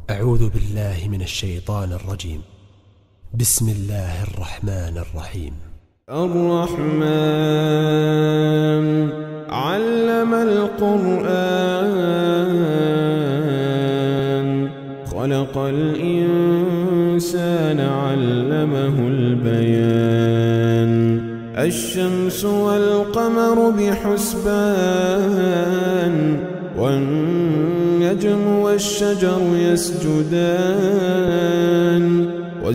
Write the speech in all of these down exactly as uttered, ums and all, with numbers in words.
أعوذ بالله من الشيطان الرجيم. بسم الله الرحمن الرحيم. الرحمن علم القرآن خلق الإنسان علمه البيان الشمس والقمر بحسبان والنجم والشجر يسجدان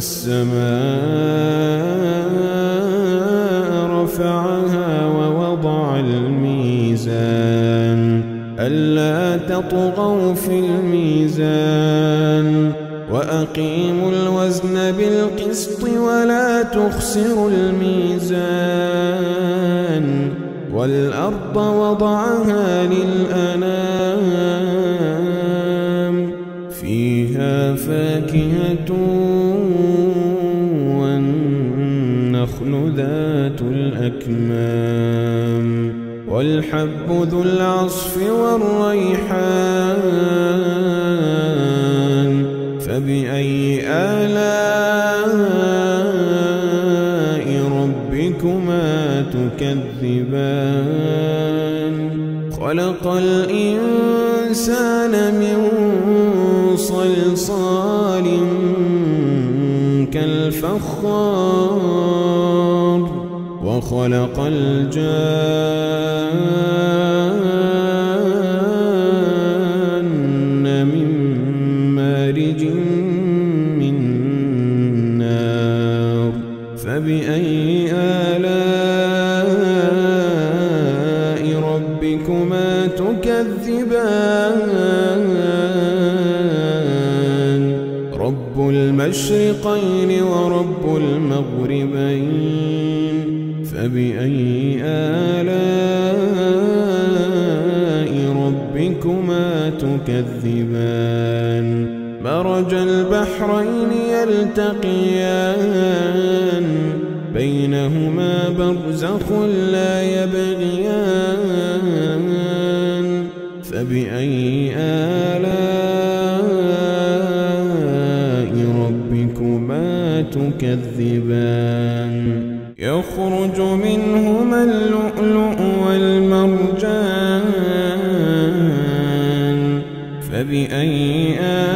والسماء رفعها ووضع الميزان ألا تطغوا في الميزان وأقيموا الوزن بالقسط ولا تخسروا الميزان والأرض وضعها للأنام فيها فاكهة والنخل ذات الأكمام والحب ذو العصف والريحان فبأي آلاء ربكما تكذبان خلق الإنسان من صلصال كالفخار وخلق الجان من مارج من نار فبأي آلاء ربكما تكذبان رب المشرقين ورب المغربين فبأي آلاء ربكما تكذبان مرج البحرين يلتقيان بينهما برزخ لا يبغيان فبأي آلاء ربكما تكذبان يخرج منهما اللؤلؤ والمرجان فبأي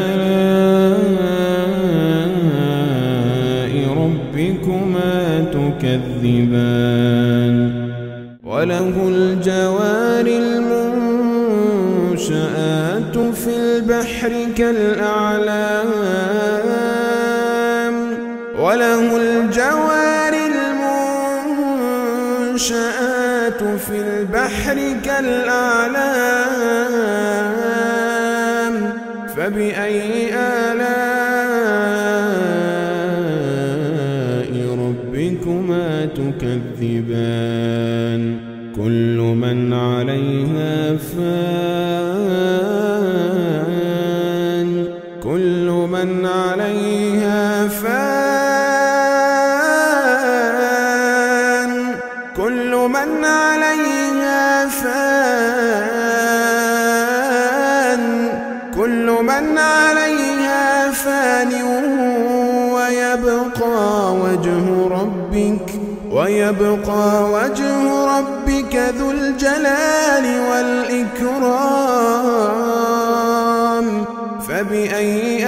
آلاء ربكما تكذبان وله الجوار المنشآت في البحر كالأعلام وله الجوار المنشآت في البحر كالأعلام فبأي آلاء ربكما تكذبان كل من عليها فان كل من عليها فان كل من عليها فان كل من عليها فان ويبقى وجه ربك ويبقى وجه ربك ذو الجلال والإكرام فبأي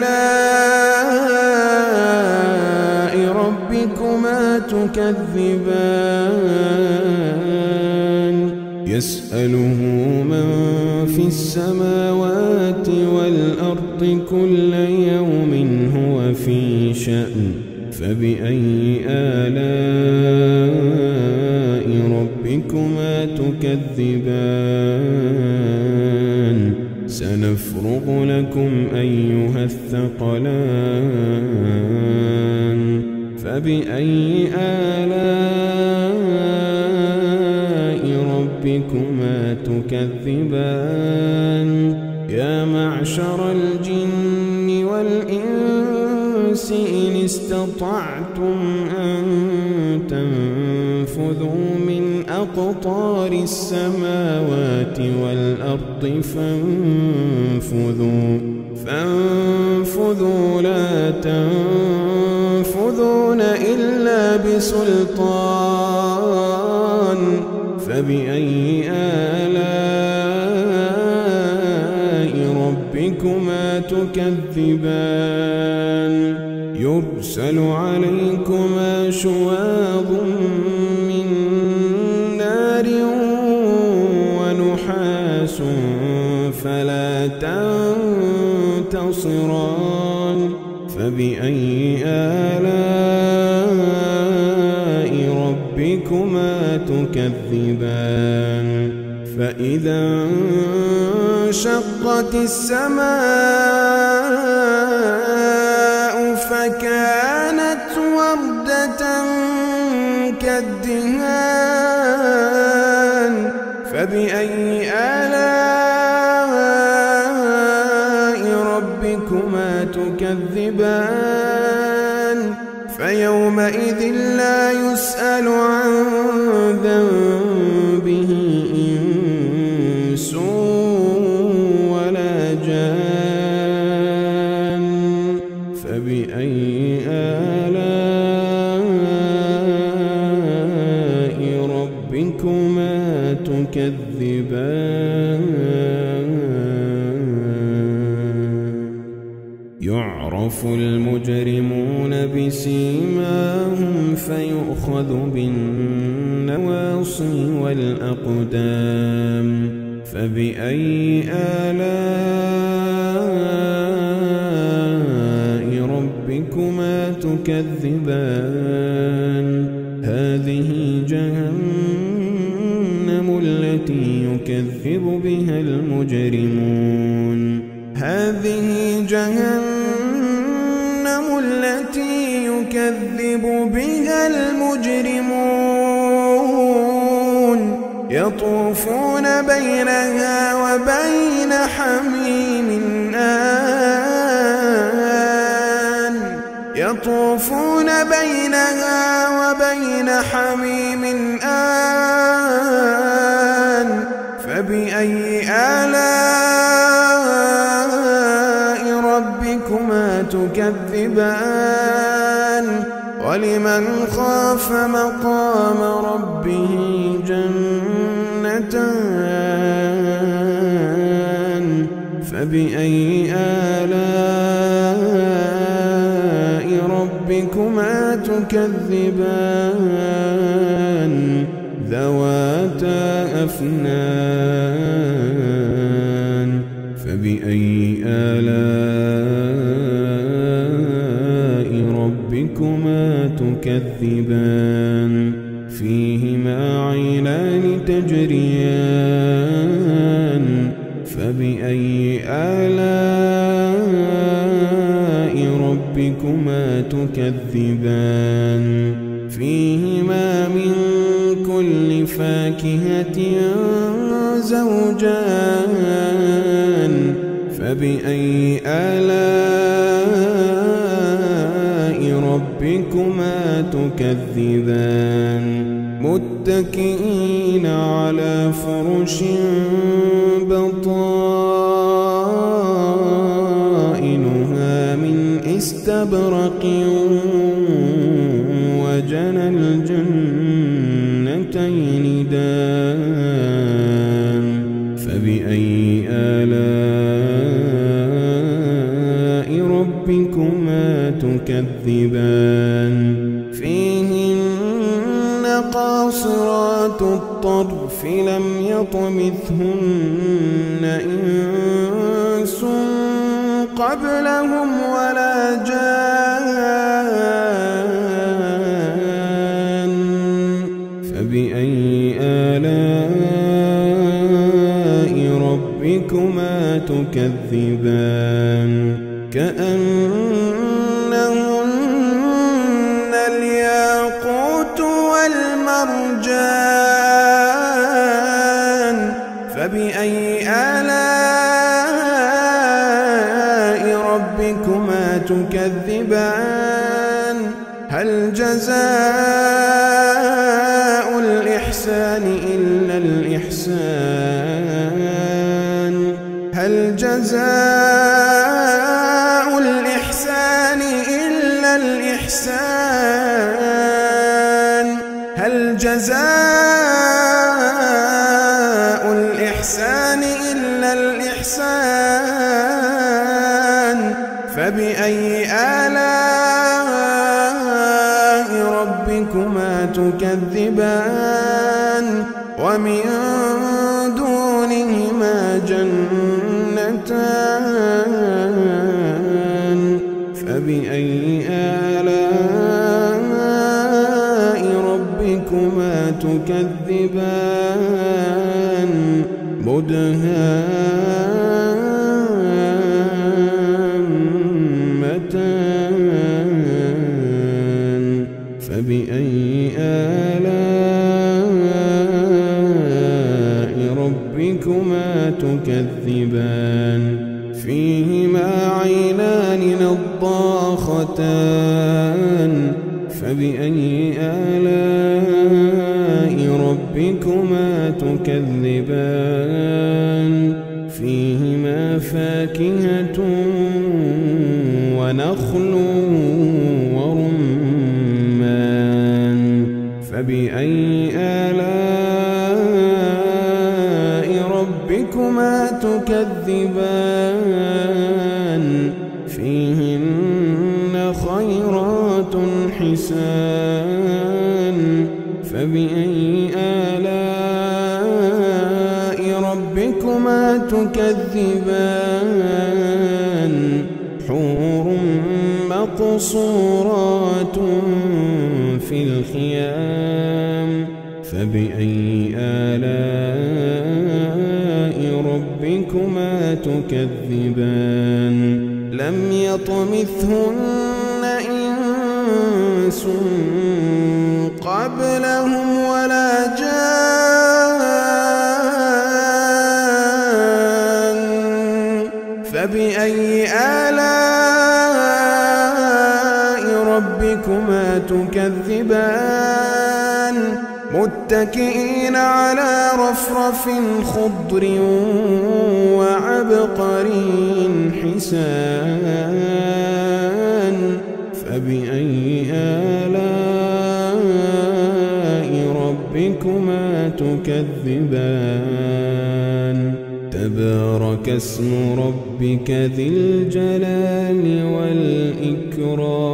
آلاء ربكما تكذبان يسأله من في السماوات والأرض كل يوم هو في شأن فبأي آلاء ربكما تكذبان سنفرغ لكم أيها الثقلان فبأي آلاء ربكما تكذبان يا معشر الجن والإنس إن استطعتم أن تنفذوا من أقطار السماوات والأرض فانفذوا فانفذوا لا تنفذون إلا بسلطان فبأي آلاء ربكما تكذبان يرسل عليكما شواظ من نار ونحاس فلا تنتصران فبأي آلاء ربكما تكذبان فإذا انشقت السماء فكانت وردة كالدهان فبأي آلاء ربكما تكذبان فيومئذ لا يسأل عن ذنبه إنس ولا جان فبأي آلاء ربكما تكذبان يعرف المجرمون بسيماهم فيؤخذ بالنواصي والأقدام فبأي آلاء ربكما تكذبان هذه جهنم التي يكذب بها المجرمون هذه جهنم التي يكذب بها المجرمون يطوفون بينها وبين حميم آن يطوفون بينها وبين حميم آن فبأي آلاء ربكما تكذبان ولمن خاف مقام ربه جنتان فبأي آلاء ربكما تكذبان ذواتا أفنان فبأي آلاء ربكما تكذبان فيهما عينان تجريان فبأي آلاء ربكما تكذبان فيهما من كل فاكهة زوجان فبأي آلاء ربكما تكذبان متكئين على فرش بطائنها من استبرق وجنى الجنتين دان فبأي آلاء ربكما تكذبان فيهن قاصرات الطرف لم يطمثهن إنس قبلهم ولا جان فبأي آلاء ربكما تكذبان كأنهن الياقوت والمرجان فبأي آلاء ربكما تكذبان هل جزاء الإحسان إلا الإحسان هل جزاء الإحسان إلا الإحسان هل جزاء الإحسان إلا الإحسان فبأي آلاء ربكما تكذبان ومن دونهما جنتان فبأي آلاء ربكما تكذبان مدهامتان فبأي آلاء ربكما تكذبان فيهما عينان نضاختان فبأي آلاء ربكما تكذبان فيهما فاكهة ونخل ورمان فبأي آلاء ربكما تكذبان فيهن خيرات حسان فبأي آلاء ربكما تكذبان حور مقصورات في الخيام فبأي آلاء ربكما تكذبان لم يطمثهن إنس قبلهم ولا جان فبأي آلاء ربكما تكذبان متكئين على رفرف خضر وعبقري حسان فبأي آلاء ربكما تكذبان تبارك اسم ربك ذي الجلال والإكرام